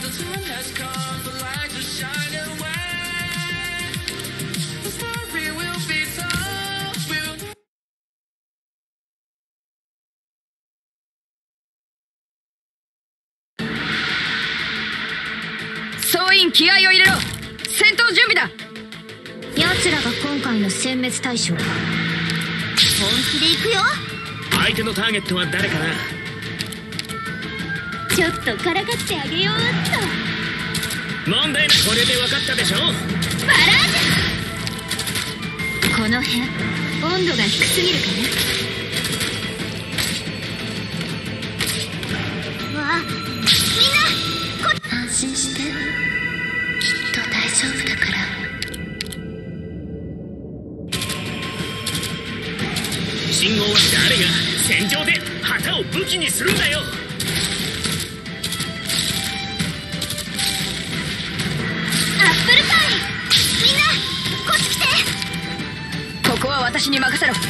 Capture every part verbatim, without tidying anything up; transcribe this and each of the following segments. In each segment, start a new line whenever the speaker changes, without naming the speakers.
総員気合を入れろ。戦闘準備だ。
奴らが今回の殲滅対象か。本気で行くよ。
相手のターゲットは誰かな。
ちょっとからかってあげようっと。
問題ない。これで分かったでしょ。
バラージュ。この辺温度が低すぎるかな。わあ、みんなこ安心して、きっと大丈夫だから。
信号は誰が戦場で旗を武器にするんだよ。
アップルパイ、みんなこっち来て。
ここは私に任せろ。
わ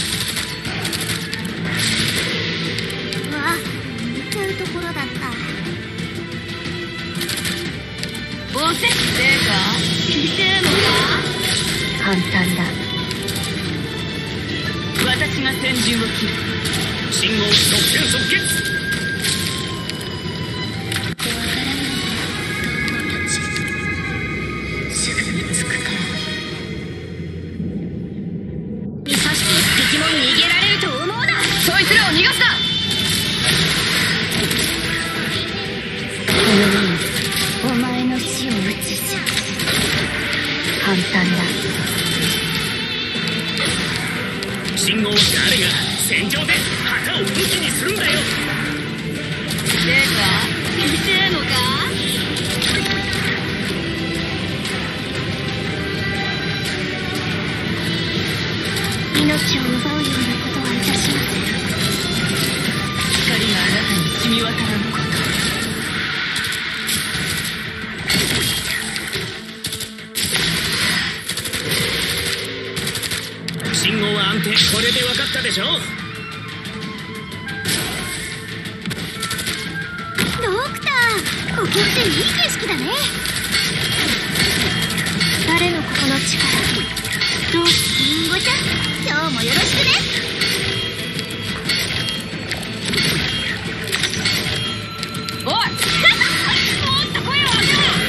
あ、見ちゃうところだった。
押せ。でか見せるのか。
簡単だ。
私が先陣を切る。
信号即戦即決。
怖がらないで、友達。すぐに着くから。見さして一匹も逃げられると思うな。
そいつらを逃がすな。
このようにお前の死を移す。簡単だ。
信号は誰が戦場で旗を武器にするんだよ。
でか見せるのか。
命を奪うようなことはいたしません。
光があなたに染み渡らぬこと。
信号は安定。これで分かったでしょ。
ドクター、ここっていい景色だね。誰のここの力。どうリンゴちゃん、今日もよろしくね。
おいもっと声を上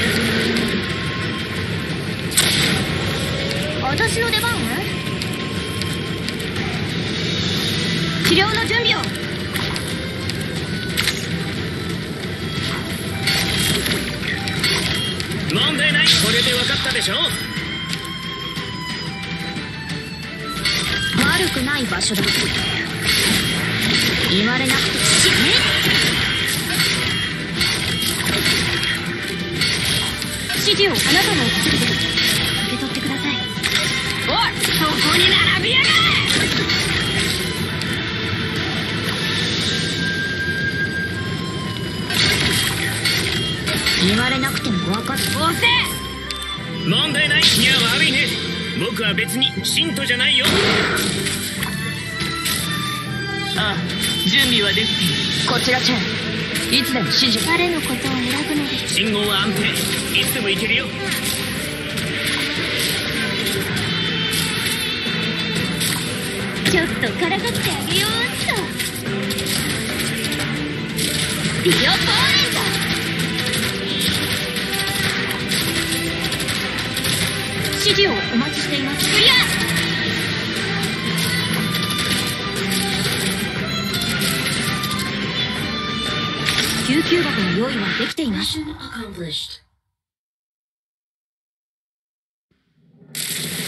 げろ。
私の出番。治療の準備を。
問題ない。これで分かったでしょ。
悪くない場所だ。言われなくて死ね。指示をあなたのお薬で受け取ってください。
おいそこに並びやがれ。
言われなくても分かった。
押せ。
問題ない。いや悪いね。僕は別に信徒じゃないよ。
ああ、準備はできている。こちらチェン、いつでも指示。
誰のことを選ぶのです。
信号は安定。いつでも行けるよ。
ちょっとからかってあげようっと。ビオポーレント。指示をお待ちしています。クリア。救急箱の用意はできています。